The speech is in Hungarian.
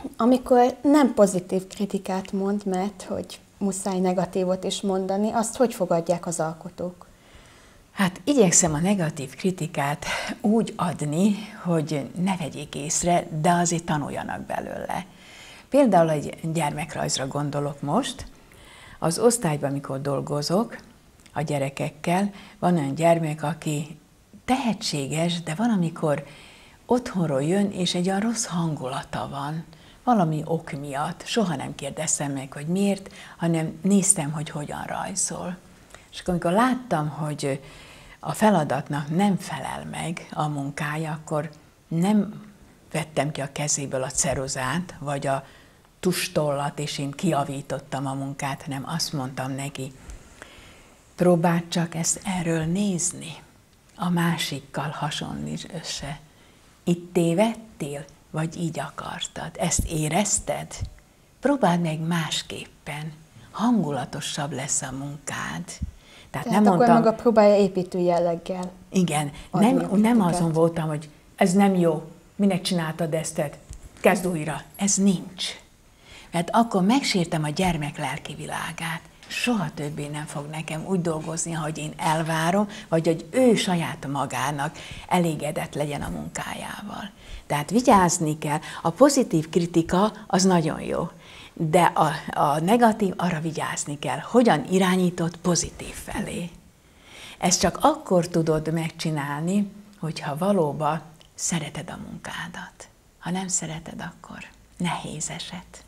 amikor nem pozitív kritikát mond, mert hogy muszáj negatívot is mondani, azt hogy fogadják az alkotók? Hát igyekszem a negatív kritikát úgy adni, hogy ne vegyék észre, de azért tanuljanak belőle. Például egy gyermekrajzra gondolok most. Az osztályban, amikor dolgozok a gyerekekkel, van olyan gyermek, aki tehetséges, de van, amikor otthonról jön, és egy olyan rossz hangulata van, valami ok miatt. Soha nem kérdeztem meg, hogy miért, hanem néztem, hogy hogyan rajzol. És akkor, amikor láttam, hogy a feladatnak nem felel meg a munkája, akkor nem vettem ki a kezéből a ceruzát, vagy a tustollat, és én kijavítottam a munkát, hanem azt mondtam neki, próbáld csak ezt erről nézni, a másikkal hasonlíts össze. Itt tévedtél, vagy így akartad? Ezt érezted? Próbáld meg másképpen, hangulatosabb lesz a munkád. Tehát nem akkor mondtam, maga próbálja építő jelleggel. Igen, nem azon voltam, hogy ez nem jó, minek csináltad ezt, kezd újra. Ez nincs. Mert akkor megsértem a gyermek lelki világát. Soha többé nem fog nekem úgy dolgozni, ahogy én elvárom, vagy hogy ő saját magának elégedett legyen a munkájával. Tehát vigyázni kell. A pozitív kritika az nagyon jó, de a negatív, arra vigyázni kell, hogyan irányított pozitív felé. Ezt csak akkor tudod megcsinálni, hogyha valóban szereted a munkádat. Ha nem szereted, akkor nehéz eset.